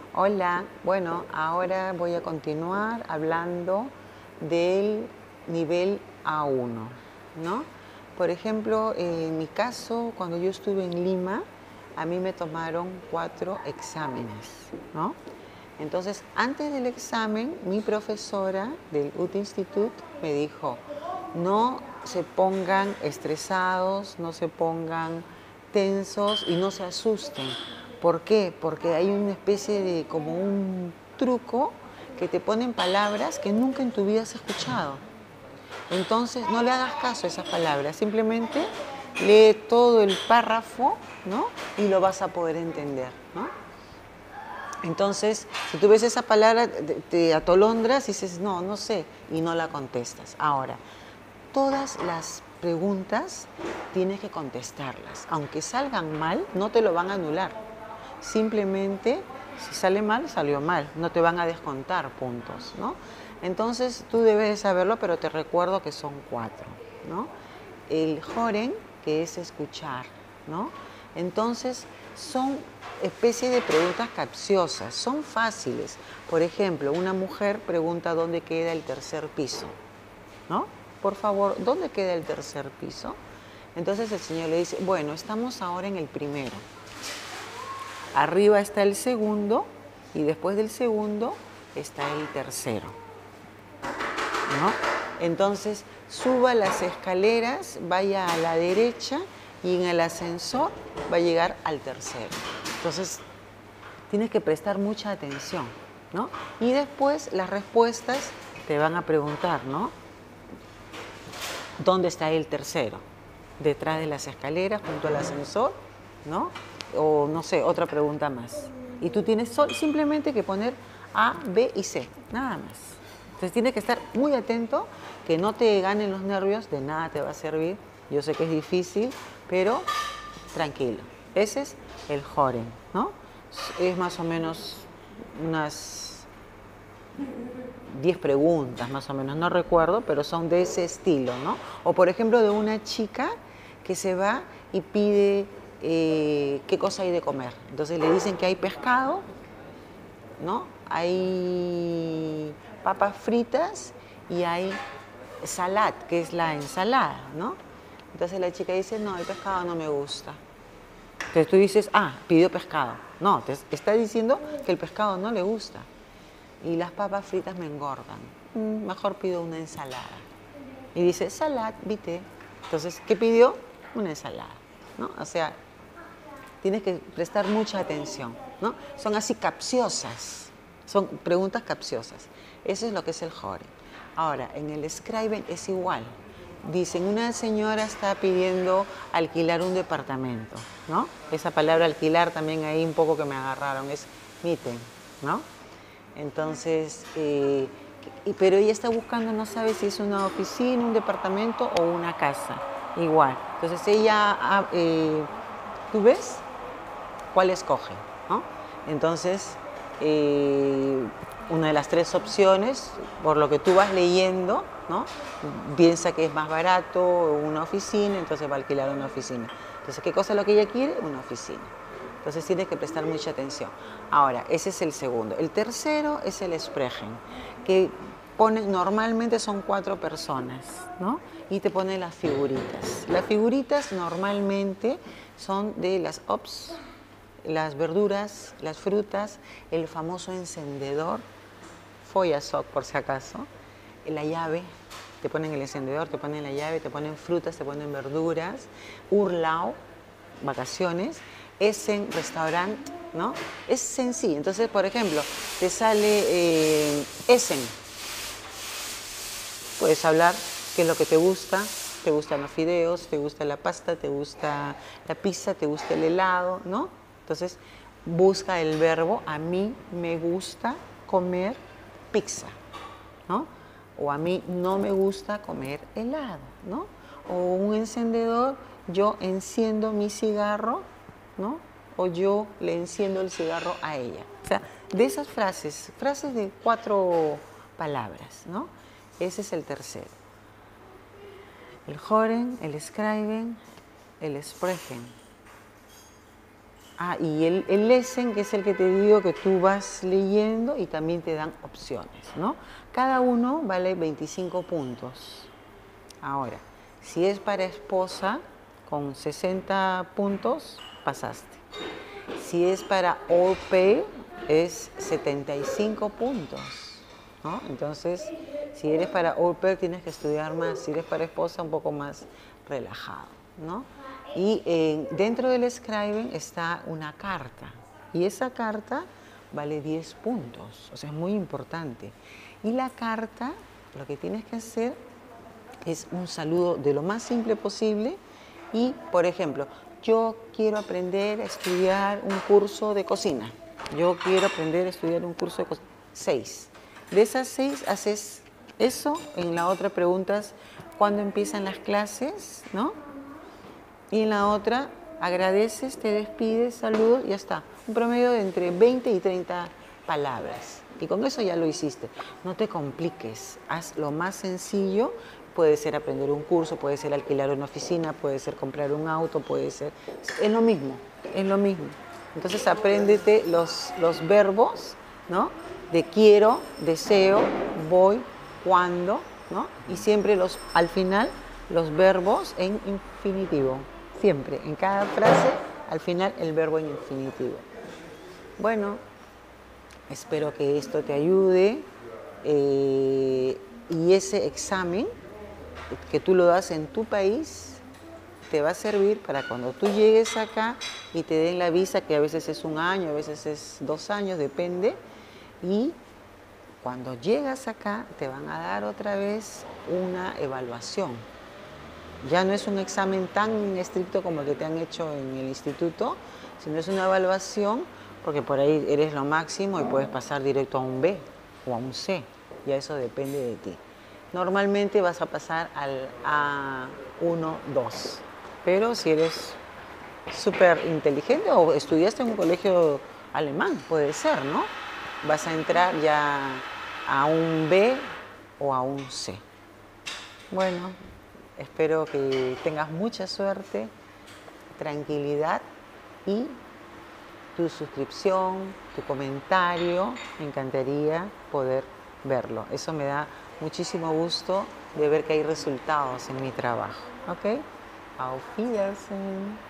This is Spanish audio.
Hola, bueno, ahora voy a continuar hablando del nivel A1, ¿no? Por ejemplo, en mi caso, cuando yo estuve en Lima, a mí me tomaron 4 exámenes, ¿no? Entonces, antes del examen, mi profesora del UT Institute me dijo, no se pongan estresados, no se pongan tensos y no se asusten. ¿Por qué? Porque hay una especie de como un truco que te ponen palabras que nunca en tu vida has escuchado. Entonces no le hagas caso a esas palabras, simplemente lee todo el párrafo, ¿no? Y lo vas a poder entender, ¿no? Entonces, si tú ves esa palabra, te atolondras y dices, no, no sé, y no la contestas. Ahora, todas las preguntas tienes que contestarlas. Aunque salgan mal, no te lo van a anular. Simplemente, si sale mal, salió mal. No te van a descontar puntos, ¿no? Entonces, tú debes saberlo, pero te recuerdo que son 4, ¿no? El joren, que es escuchar, ¿no? Entonces, son especie de preguntas capciosas, son fáciles. Por ejemplo, una mujer pregunta dónde queda el tercer piso, ¿no? Por favor, ¿dónde queda el tercer piso? Entonces el señor le dice, bueno, estamos ahora en el primero. Arriba está el segundo y después del segundo está el tercero, ¿no? Entonces, suba las escaleras, vaya a la derecha y en el ascensor va a llegar al tercero. Entonces, tienes que prestar mucha atención, ¿no? Y después las respuestas te van a preguntar, ¿no? ¿Dónde está el tercero? Detrás de las escaleras, junto al ascensor, ¿no? O no sé, otra pregunta más. Y tú tienes simplemente que poner A, B y C, nada más. Entonces tienes que estar muy atento, que no te ganen los nervios, de nada te va a servir. Yo sé que es difícil, pero tranquilo. Ese es el joren, ¿no? Es más o menos unas 10 preguntas más o menos, no recuerdo, pero son de ese estilo, ¿no? O por ejemplo de una chica que se va y pide qué cosa hay de comer. Entonces le dicen que hay pescado, ¿no? Hay papas fritas y hay salad, que es la ensalada, ¿no? Entonces la chica dice, no, el pescado no me gusta. Entonces tú dices, ah, pidió pescado. No, te está diciendo que el pescado no le gusta. Y las papas fritas me engordan. Mejor pido una ensalada. Y dice, salad, vite. Entonces, ¿qué pidió? Una ensalada, ¿no? O sea, tienes que prestar mucha atención, ¿no? Son así capciosas, son preguntas capciosas. Eso es lo que es el joren. Ahora, en el scriben es igual. Dicen, una señora está pidiendo alquilar un departamento, ¿no? Esa palabra alquilar también ahí un poco que me agarraron, es mieten, ¿no? Entonces, pero ella está buscando, no sabe si es una oficina, un departamento o una casa, igual. Entonces ella, ¿tú ves? ¿Cuál escoge? ¿No? Entonces, una de las 3 opciones, por lo que tú vas leyendo, ¿no? Piensa que es más barato una oficina, entonces va a alquilar una oficina. Entonces, ¿qué cosa es lo que ella quiere? Una oficina. Entonces tienes que prestar mucha atención. Ahora, ese es el segundo. El tercero es el sprechen, que normalmente son 4 personas, ¿no? Y te pone las figuritas. Las figuritas normalmente son de las ops, las verduras, las frutas, el famoso encendedor, Foyasok por si acaso, la llave, te ponen el encendedor, te ponen la llave, te ponen frutas, te ponen verduras, urlao, vacaciones, Essen, restaurante, ¿no? Es sencillo. Entonces, por ejemplo, te sale Essen. Puedes hablar qué es lo que te gustan los fideos, te gusta la pasta, te gusta la pizza, te gusta el helado, ¿no? Entonces, busca el verbo, a mí me gusta comer pizza, ¿no? O a mí no me gusta comer helado, ¿no? O un encendedor, yo enciendo mi cigarro, ¿no? O yo le enciendo el cigarro a ella. O sea, de esas frases, frases de 4 palabras, ¿no? Ese es el tercero. El joren, el scriben, el sprechen. Ah, y el lesson, que es el que te digo que tú vas leyendo y también te dan opciones, ¿no? Cada uno vale 25 puntos. Ahora, si es para esposa, con 60 puntos, pasaste. Si es para au pair, es 75 puntos, ¿no? Entonces, si eres para au pair, tienes que estudiar más. Si eres para esposa, un poco más relajado, ¿no? Y dentro del Scriben está una carta. Y esa carta vale 10 puntos. O sea, es muy importante. Y la carta, lo que tienes que hacer es un saludo de lo más simple posible. Y, por ejemplo, yo quiero aprender a estudiar un curso de cocina. Yo quiero aprender a estudiar un curso de cocina. 6. De esas 6 haces eso. En la otra preguntas cuándo empiezan las clases, ¿no? Y en la otra agradeces, te despides, saludos, y ya está. Un promedio de entre 20 y 30 palabras. Y con eso ya lo hiciste. No te compliques, haz lo más sencillo. Puede ser aprender un curso, puede ser alquilar una oficina, puede ser comprar un auto, puede ser... Es lo mismo, es lo mismo. Entonces apréndete los verbos, ¿no? De quiero, deseo, voy, cuando, ¿no? Y siempre al final los verbos en infinitivo. Siempre, en cada frase, al final el verbo en infinitivo. Bueno, espero que esto te ayude y ese examen que tú lo das en tu país te va a servir para cuando tú llegues acá y te den la visa, que a veces es 1 año, a veces es 2 años, depende, y cuando llegas acá te van a dar otra vez una evaluación. Ya no es un examen tan estricto como el que te han hecho en el instituto, sino es una evaluación porque por ahí eres lo máximo y puedes pasar directo a un B o a un C. Ya eso depende de ti. Normalmente vas a pasar al A1, 2. Pero si eres súper inteligente o estudiaste en un colegio alemán, puede ser, ¿no? Vas a entrar ya a un B o a un C. Bueno, espero que tengas mucha suerte, tranquilidad y tu suscripción, tu comentario. Me encantaría poder verlo. Eso me da muchísimo gusto de ver que hay resultados en mi trabajo. ¿Ok? Auf Wiedersehen.